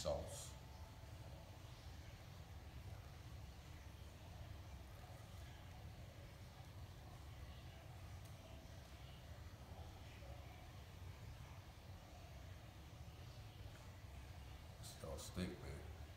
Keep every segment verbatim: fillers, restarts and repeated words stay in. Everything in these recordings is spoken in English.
sauce. It's all stick, man.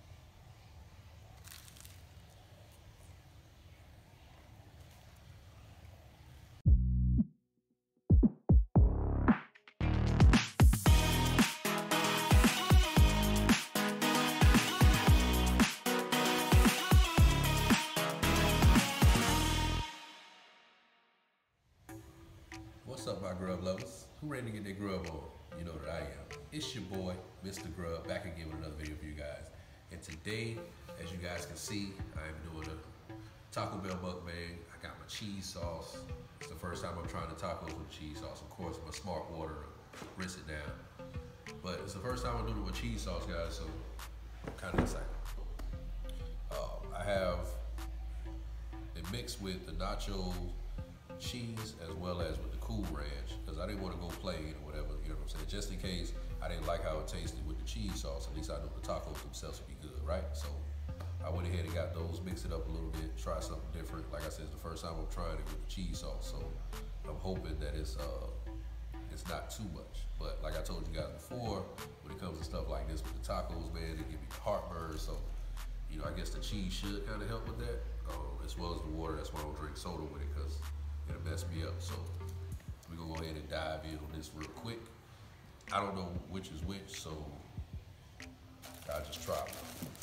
What's up, my grub lovers? Who ready to get their grub on? You know that I am. It's your boy, Mister Grub, back again with another video for you guys. And today, as you guys can see, I am doing a Taco Bell mukbang. I got my cheese sauce. It's the first time I'm trying the tacos with cheese sauce. Of course, my smart water to rinse it down. But it's the first time I'm doing it with cheese sauce, guys, so I'm kind of excited. Uh, I have it mixed with the nacho cheese as well as with the Cool Ranch, because I didn't want to go plain or whatever, you know what I'm saying? Just in case I didn't like how it tasted with the cheese sauce, at least I know the tacos themselves would be good, right? So I went ahead and got those, mixed it up a little bit, try something different. Like I said, it's the first time I'm trying it with the cheese sauce, so I'm hoping that it's uh it's not too much. But like I told you guys before, when it comes to stuff like this with the tacos, man, it give me heartburn. So, you know, I guess the cheese should kind of help with that, um, as well as the water. That's why I don't drink soda with it, because it'll mess me up. So we're gonna go ahead and dive in on this real quick. I don't know which is which, so I'll just try one.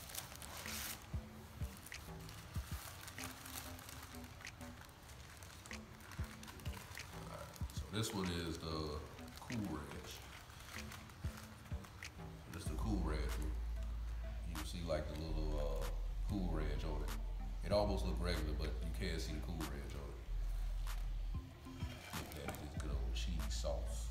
This one is the Cool Ranch. This is the Cool Ranch. You can see like the little uh, Cool Ranch on it. It almost looks regular, but you can't see the Cool Ranch on it. Look at it, it's good old cheese sauce.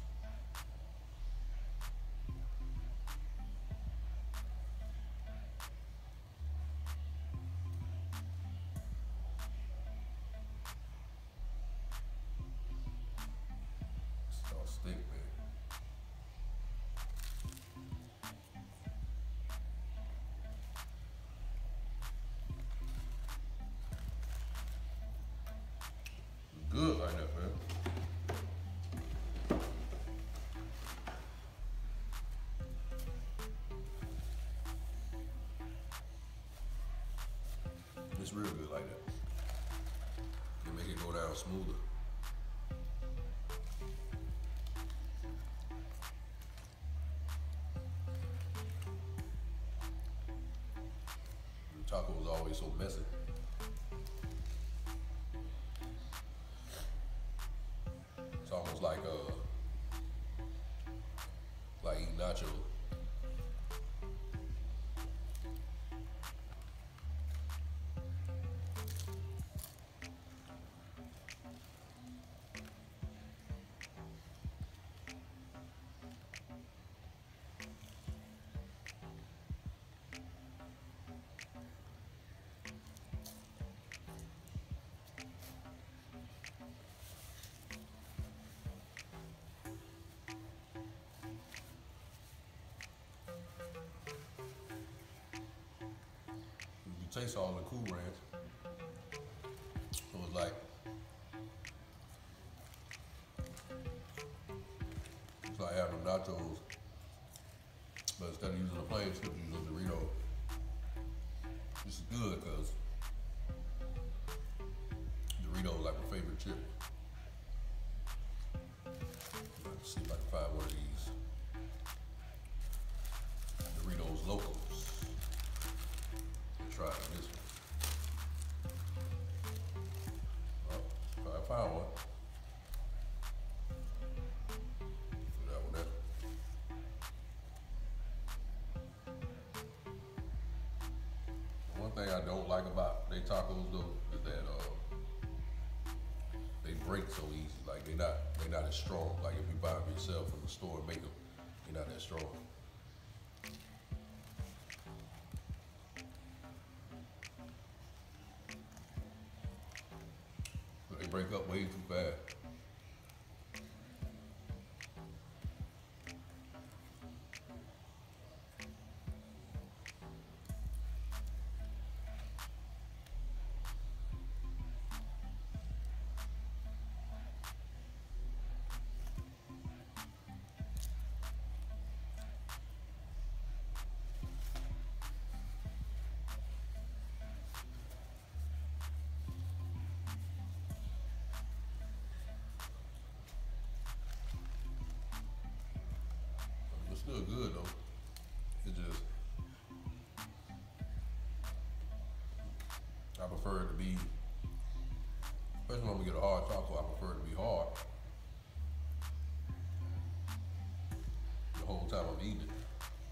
Stick, man. Good like that, man. It's real good like that. They make it go down smoother. Taco was always so messy. It's almost like uh, like eating nachos. You taste all the Cool Ranch. So it's like, it's like having nachos, but instead of using a plain chip, you use a Dorito. This is good because Dorito is like my favorite chip. Let's see if I can find one of these Doritos Locos. Try this one. Oh, I found one. Put that one there. One thing I don't like about they tacos though is that uh, they break so easy. Like they not they not as strong. Like if you buy them yourself from the store and make them, they're not that strong. They break up way too fast. still good though. It's just, I prefer it to be, especially when we get a hard taco, I prefer it to be hard the whole time I'm eating it.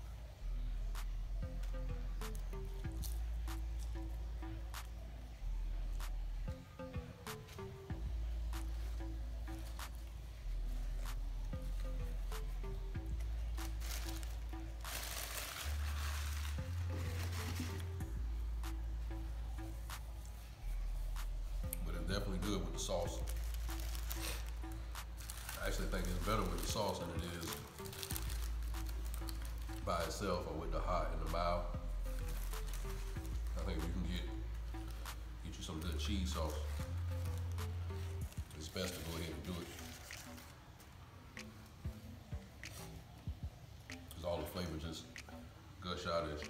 Definitely good with the sauce. I actually think it's better with the sauce than it is by itself or with the hot and the mild. I think if you can get get you some good cheese sauce, it's best to go ahead and do it. Because all the flavor just gush out at you.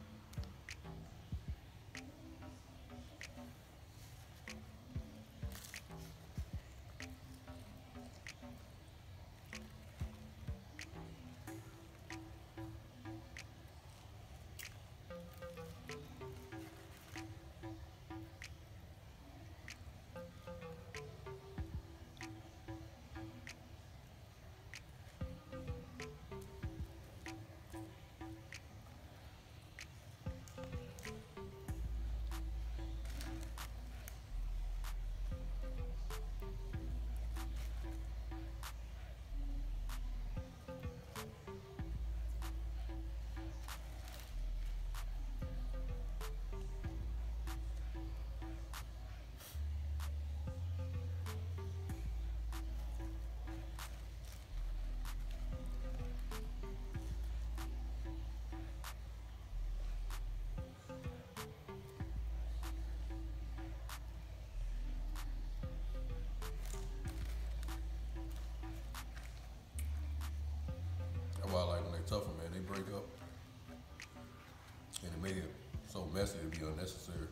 That's why I like when they tougher, man, they break up and it make it so messy it'd be unnecessary.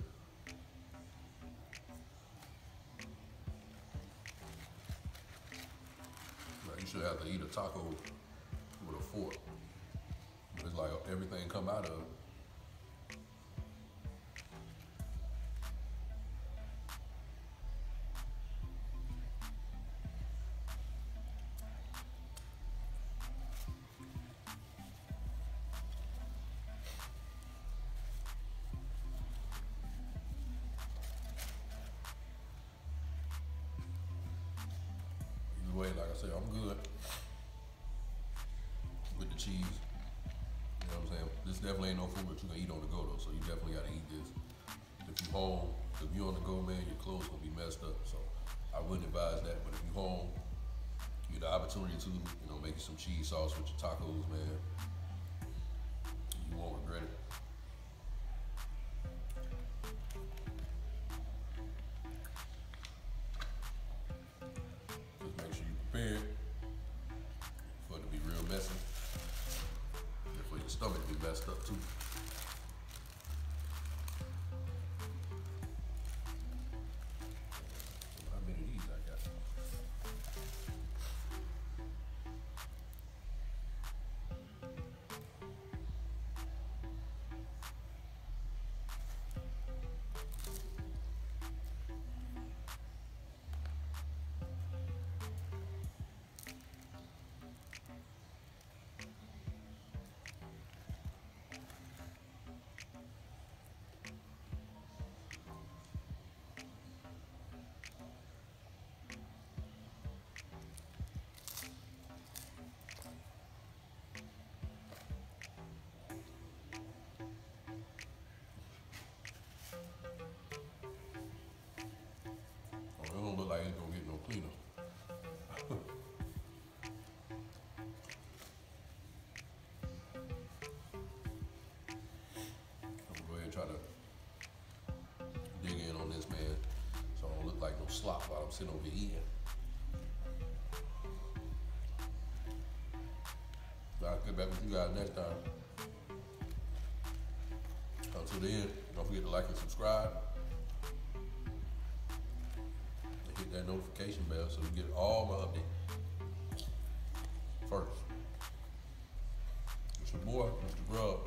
Like you should have to eat a taco with a fork. But it's like everything come out of it. Way, like I said, I'm good with the cheese. You know what I'm saying? This definitely ain't no food that you can eat on the go though, so you definitely gotta eat this. If you home, if you on the go, man, your clothes gonna be messed up. So I wouldn't advise that. But if you home, you get the opportunity to, you know, make you some cheese sauce with your tacos, man. You won't regret it. Just make sure you prepare it for it to be real messy, and for your stomach to be messed up too. How many of these I got? It don't look like it's gonna get no cleaner. I'm gonna go ahead and try to dig in on this, man, so I don't look like no slop while I'm sitting over here eating. I'll get back with you guys next time. Until then, don't forget to like and subscribe. Hit that notification bell so you get all my updates first. boy, Mister Grub.